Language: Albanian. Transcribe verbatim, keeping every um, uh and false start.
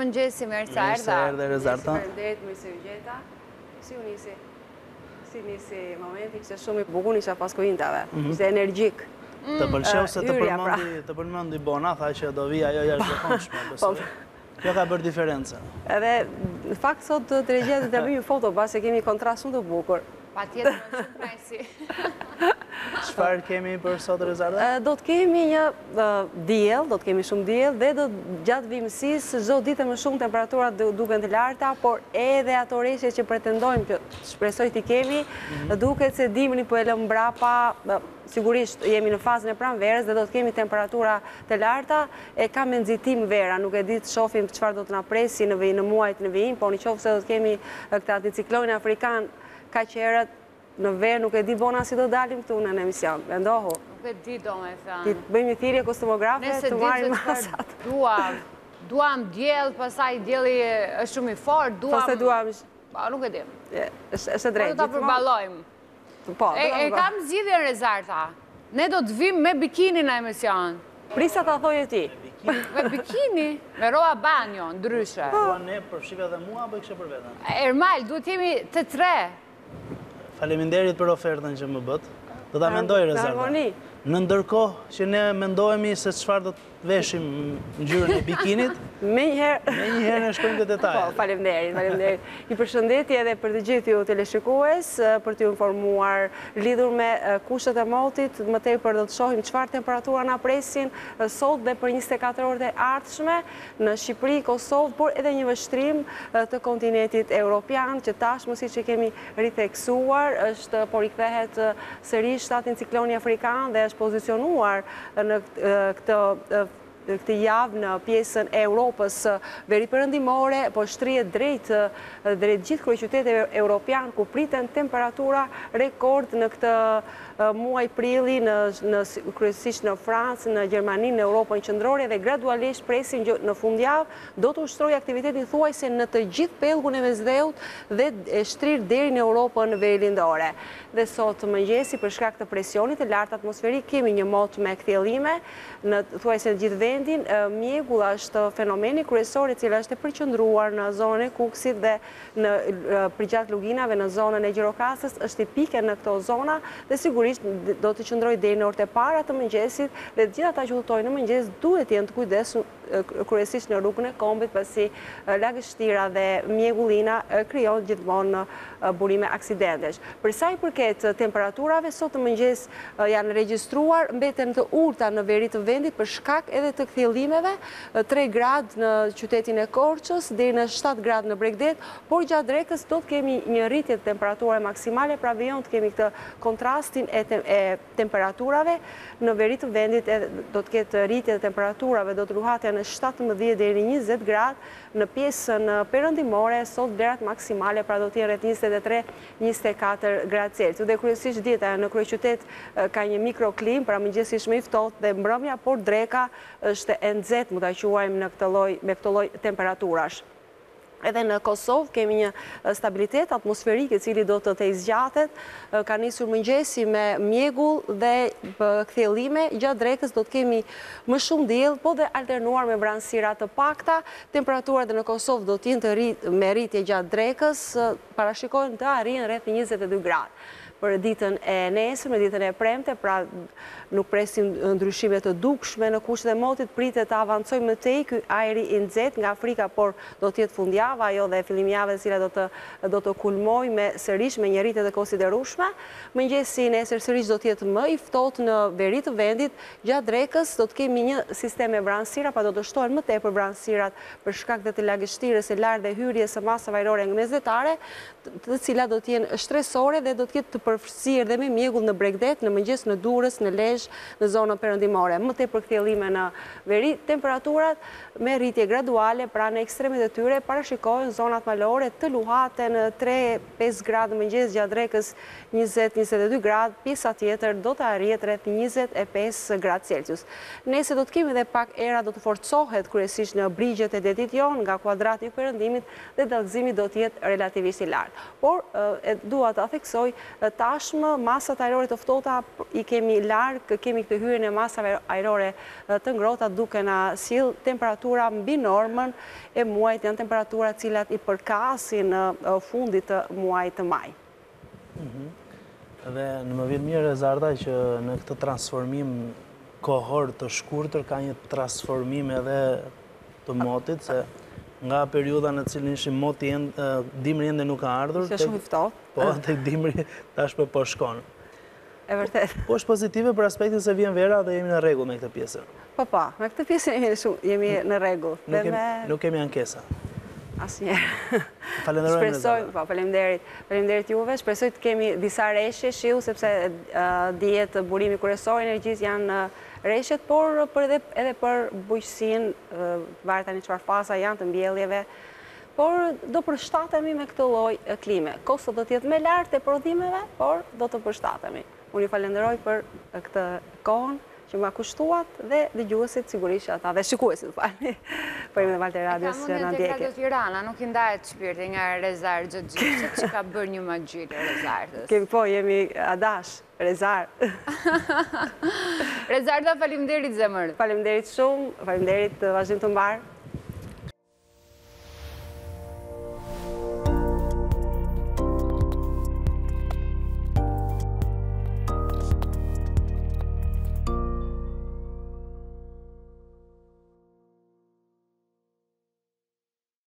mëngjesi, mirë se erdha. Mirë se erdhe, Rezarta. Faleminderit, mirë se u gjeta. Si u nisi? Si nisi momenti, ishte shumë i bukur, isha pas kujintave. Ishte energjik. Të pëlqeu se të Hyrja, pra. përmendi, të përmendi Bona, tha që do vi ajo jashtëzakonshme, besoj. Kjo ka bërë diferencën. Edhe, në fakt, sot të regjet të bëjmë foto, pas se kemi kontrast shumë të bukur. Pa tjetër në shumë presi. Çfarë kemi për sot, Rezarta? Do të kemi një diell, do të kemi shumë diell, dhe do gjatë vimësisë, çdo ditë më shumë temperaturat duken të larta, por edhe ato reshje që pretendojmë që shpresoj t'i kemi, duket se dimri po e lëm mbrapa, sigurisht jemi në fazën e pranverës dhe do të kemi temperatura të larta, e ka me nxitim vera, nuk e di të shohim çfarë do të na presi në vijim, në muajt në vijim, por në qoftë se do të kemi këtë anticiklonin afrikan ka qerët në verë, nuk e di Bona si do dalim këtu në emision. Mendohu. Nuk e di do me thënë. Ti bëjmë një thirrje kostumografe të marrim masat. Nëse di që duam, duam djell, pasaj djelli është shumë i fort, duam... Pasaj duam... Pa, nuk e dim. është drejt. Po do ta përballojmë. Po, E kam zgjidhjen, Rezarta. Ne do të vim me bikini në emision. Prisa ta thoje ti. Me bikini, me roba banjo, ndryshe. Dua ne për fshikë dhe mua, apo kishe për veten? Ermal, duhet jemi të tre. Faleminderit për ofertën që më bët. Do ta mendoj, Rezarta. Harmoni. Në ndërkohë që ne mendohemi se çfarë do të veshim në ngjyrën e bikinit, me njëherë me njëherë ne shkojmë te detajet. Po, faleminderit, faleminderit. I përshëndetje edhe për të gjithë ju teleshikues, për t'ju informuar lidhur me kushtet e motit, më tepër do të shohim çfarë temperatura na presin sot dhe për njëzet e katër orët e ardhshme në Shqipëri, Kosovë, por edhe një vështrim të kontinentit evropian që tashmë siç e kemi ritheksuar, është po rikthehet sërish anicikloni afrikan dhe është pozicionuar në këtë këtë javë në pjesën e Europës veriperëndimore, po shtrihet drejt drejt gjithë kryeqyteteve europian ku priten temperatura rekord në këtë muaj prilli në kryesisht në Francë, në Gjermani, në Europën qendrore dhe gradualisht presin në fundjavë do të ushtrojë aktivitetin thuajse në të gjithë pellgun e Mesdheut dhe e shtrir deri në Europën veriperëndimore. Dhe sot mëngjesi për shkak të presionit të lartë atmosferik kemi një mot me kthjellime në thuajse në gjithë vendin. Mjegull është fenomeni kryesor i cili është e përqendruar në zonën e Kukësit dhe në përgjatë luginave në zonën e Gjirokastës, është tipike në këto zona dhe sigurisht do të qëndrojë deri në orët e para të mëngjesit dhe të gjithë ata që udhtojnë në mëngjes duhet të jenë të kujdesshëm kryesisht në rrugën e Kombit pasi lagështira dhe mjegullina krijon gjithmonë burime aksidentesh. Për sa i përket temperaturave, sot të mëngjes janë regjistruar mbeten të ulta në veri të vendit për shkak edhe të kthjellimeve, tre gradë në qytetin e Korçës deri në shtatë gradë në Bregdet, por gjatë drekës do të kemi një rritje të temperaturave maksimale, pra vijon të kemi këtë kontrastin e, te e temperaturave në veri të vendit, do të ketë rritje të temperaturave, do të ruhaten në shtatëmbëdhjetë deri në njëzet gradë, në pjesën perëndimore sot vlerat maksimale pra do të jenë rreth njëzet e tre njëzet e katër gradë Celsius. Dhe kryesisht dieta në kryeqytet ka një mikroklim, pra mëngjesi më i ftohtë dhe mbrëmja, por dreka është e nxehtë, mund ta quajmë në këtë lloj me këtë lloj temperaturash. Edhe në Kosovë kemi një stabilitet atmosferik i cili do të të zgjatet, ka nisur mëngjesi me mjegull dhe kthjellime, gjatë drekës do të kemi më shumë diell, po dhe alternuar me vranësira të pakta. Temperaturat në Kosovë do të jenë të rrit, me rritje gjatë drekës, parashikohen të arrijnë rreth njëzet e dy gradë. Për ditën e nesër, me ditën e premte, pra nuk presim ndryshime të dukshme në kushtet e motit, pritet të avancojë më tej ky ajri i nxehtë nga Afrika, por do të jetë fundjava, ajo dhe fillim javës e cila do të do të kulmojë me sërish me një rritje të konsiderueshme. Mëngjesi nesër sërish do të jetë më i ftohtë në veri të vendit, gjatë drekës do të kemi një sistem me vranësira, pa do të shtohen më tepër vranësirat për shkak të lagështirës së lartë dhe hyrjes së masave ajrore mesdhetare, të cilat do të jenë stresore dhe do të ketë të përfshirë dhe me mjegull në Bregdet, në mëngjes në Durrës, në Lezhë, në zonën perëndimore. Më tepër kthjellime në veri, temperaturat me rritje graduale, pra në ekstremet e tyre parashikohen zonat malore të luhaten tre pesë gradë mëngjes, gjatë drekës njëzet njëzet e dy gradë, pjesa tjetër do të arrihet rreth njëzet e pesë gradë Celsius. Nese do të kemi edhe pak era do të forcohet kryesisht në brigjet e detit jon nga kuadrati i perëndimit dhe dallgëzimi do të jetë relativisht i lartë. Por e dua ta theksoj tashmë, masat ajrore të ftohta i kemi larg, kemi këtë hyrjen e masave ajrore të ngrohta duke na sill temperatura mbi normën e muajit, janë temperatura të cilat i përkasin në fundit të muajit të maj. Dhe në më vjen mirë Rezarda që në këtë transformim kohor të shkurtër ka një transformim edhe të motit, se nga periudha në cilën ishim moti dimri ende nuk ka ardhur. Ishte shumë i ftohtë. Po, tek dimri tashmë po shkon. E vërtet. Po është pozitive për aspektin se vjen vera dhe jemi në rregull me këtë pjesën. Po po, me këtë pjesën jemi shumë jemi në rregull. Nuk kemi ankesa. Asnjëherë. Falenderojmë. Shpresoj, po, faleminderit. Faleminderit juve. Shpresoj të kemi disa reshje shiu sepse dihet burimi kryesor i energjisë janë reshjet, por për edhe, edhe për bujqësinë, varet tani çfarë faza janë të mbjelljeve, por do përshtatemi me këtë lloj klime. Kosto do të jetë më lart e prodhimeve, por do të përshtatemi. Unë ju falenderoj për këtë kohën që ma kushtuat dhe dëgjuesit sigurisht ata dhe shikuesit, falni, për ime dhe Valter Radios që na ndjekin. Ka Tirana, nuk i ndahet shpirti nga Rezar Xhoxhiçi që ka bërë një magji të Rezardës. Kemi po, jemi adash, Rezar. Rezarda, faleminderit zemër. Faleminderit shumë, faleminderit, vazhdim të mbarë.